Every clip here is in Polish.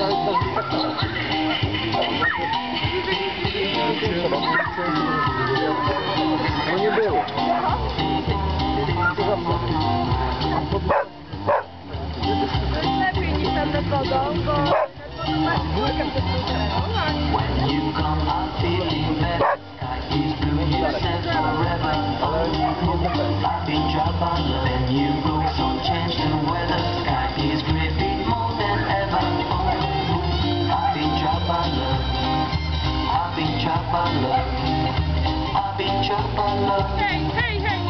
No nie było. Lepiej niż tam nad wodą, bo nad wodą masz czwórkę przed tą. Hej, hej, hej!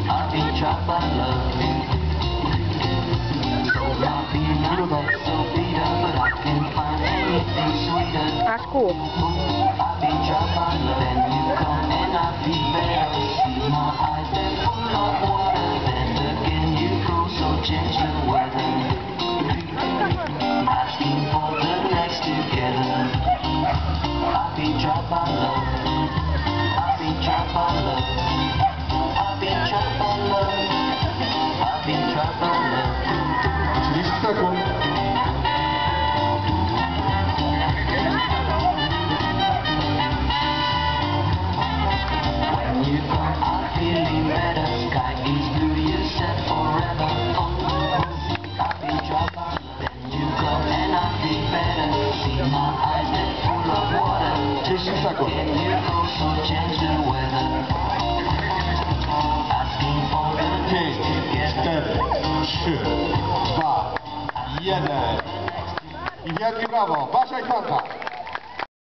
Aż kół. I wielkie brawo, Basia i Franka.